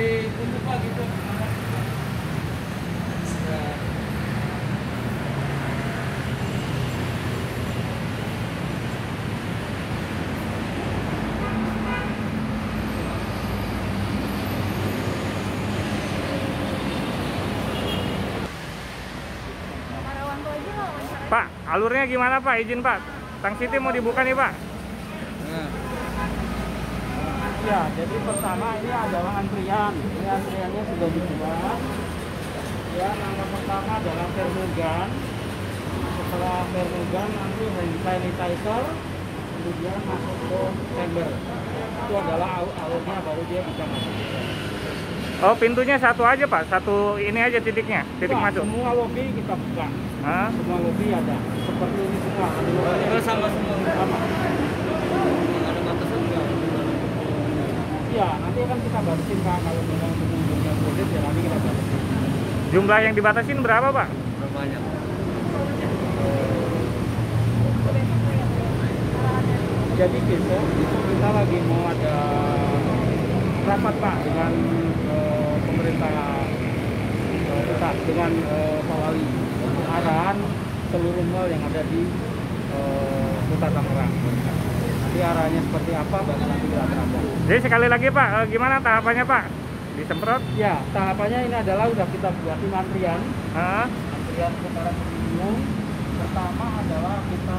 ditunjuk lagi tuh. Pak, alurnya gimana Pak? Izin Pak, Tang City mau dibuka nih Pak. Ya, jadi pertama ini adalah antrian. Ini antriannya sudah dibuka. Ya, langkah pertama adalah Vermugan. Setelah Vermugan nanti hand sanitizer, kemudian masuk ke chamber. Itu adalah alurnya, baru dia bisa masuk. Oh, pintunya satu aja Pak, satu ini aja titiknya, titik masuk. Semua lobby kita buka. Hah? Semua lobby ada. Seperti ini semua. Sama semua. Sama. Ada batasan nggak? Iya, nanti akan kita batasin Pak. Kalau memang pengunjungnya boleh, ya nanti kita batasin. Jumlah yang dibatasin berapa Pak? Banyak. Jadi besok itu kita lagi mau ada rapat Pak dengan pemerintah pusat, dengan Pak Wali, arahan seluruh mall yang ada di Kota Tangerang. Nanti arahnya seperti apa baru nanti kita terapkan. Jadi sekali lagi Pak, gimana tahapannya Pak? Disemprot? Ya, tahapannya ini adalah udah kita buatin antrian. Hah? Antrian ke para pengunjung. Pertama adalah kita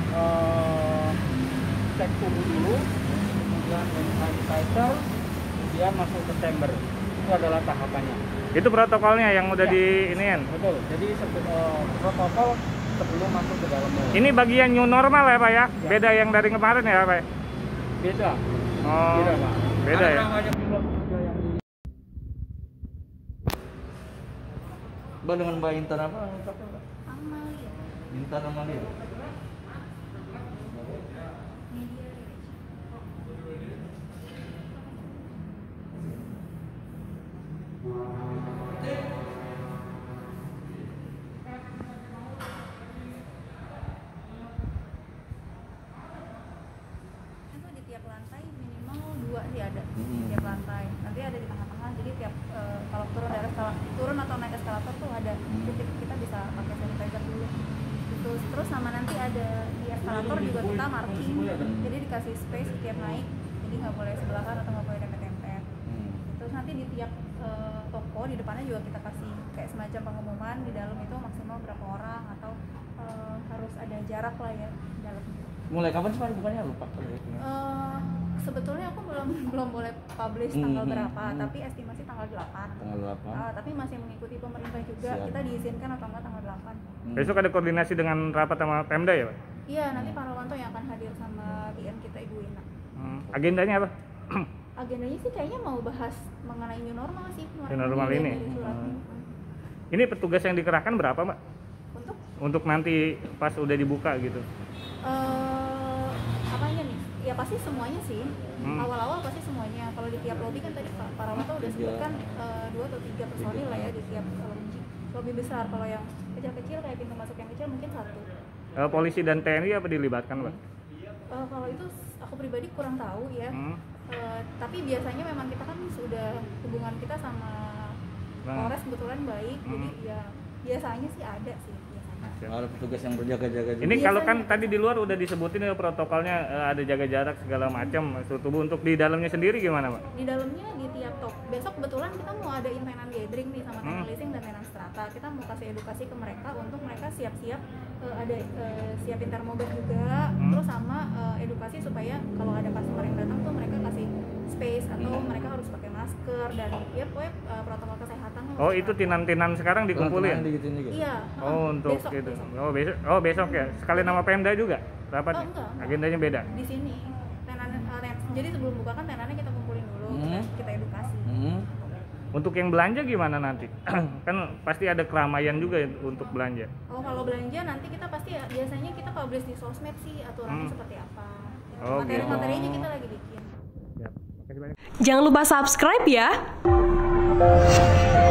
cek suhu dulu, kemudian hand sanitizer, kemudian masuk ke chamber. Itu adalah tahapannya. Itu protokolnya yang udah di iniin. Betul. Jadi protokol sebelum masuk ke dalam mall. Ini bagian new normal ya Pak ya? Beda yang dari kemarin ya Pak? Beda. Oh, Beda Pak. beda ya? Mbak dengan Mbak Intan apa? Amalia. Intan Amalia. Itu di tiap lantai minimal 2 sih ada. Di tiap lantai. Nanti ada di tengah-tengah. Jadi tiap kalau turun atau naik eskalator tuh ada titik kita bisa pakai sanitizer dulu. Terus sama nanti ada di eskalator juga kita marking. Jadi dikasih space setiap naik. Jadi nggak boleh sebelahan atau nggak boleh dempet-dempet. Terus nanti di tiap toko di depannya juga kita kasih kayak semacam pengumuman di dalam itu maksimal berapa orang atau harus ada jarak lah ya di dalam. Mulai kapan sih Pak bukannya lupa? Sebetulnya aku belum boleh publish tanggal berapa, tapi estimasi tanggal 8. Tanggal 8. Tapi masih mengikuti pemerintah juga. Siap. Kita diizinkan atau enggak tanggal 8. Besok ada koordinasi dengan rapat sama Pemda ya Pak? Iya, nanti Pak Rawanto yang akan hadir sama BM kita Ibu Ina. Agendanya apa? Agendanya sih kayaknya mau bahas mengenai new normal sih. New normal ini? Dari suratnya. Ini petugas yang dikerahkan berapa Pak? Untuk nanti pas udah dibuka gitu? Apanya nih? Ya pasti semuanya sih. Awal-awal pasti semuanya. Kalau di tiap lobby kan tadi Pak Rawanto udah sebutkan 2 atau 3 personil lah ya di tiap lobby besar. Kalau yang kecil-kecil kayak pintu masuk yang kecil mungkin 1. Polisi dan TNI apa dilibatkan Pak? Kalau itu aku pribadi kurang tahu ya. Tapi biasanya memang kita kan sudah hubungan kita sama Polres kebetulan baik. Jadi ya biasanya sih ada sih. Ada petugas yang berjaga-jaga juga. Ini kalau kan tadi di luar udah disebutin ya protokolnya, ada jaga jarak segala macam, suhu tubuh. Untuk di dalamnya sendiri gimana Pak? Di dalamnya di tiap toko. Besok kebetulan kita mau ada tenan gathering nih sama tenan leasing dan tenan strata. Kita mau kasih edukasi ke mereka untuk mereka siap-siap ada siapin termogan juga. Terus sama edukasi supaya kalau ada customer yang datang tuh mereka kasih space atau mereka harus pakai masker dan ya pokoknya protokol kesehatan. Oh itu tinan-tinan sekarang dikumpulin? Iya. Oh untuk besok, gitu. Besok. Oh besok ya. Sekali nama Pemda juga rapatnya? Enggak. Agendanya beda? Di sini. Jadi sebelum buka kan tenannya kita kumpulin dulu, kita edukasi. Untuk yang belanja gimana nanti? Kan pasti ada keramaian juga untuk belanja. Oh kalau belanja nanti kita pasti biasanya kita publish di sosmed sih aturannya seperti apa. Materi-materinya kita lagi bikin. Ya. Makasih banyak. Jangan lupa subscribe ya.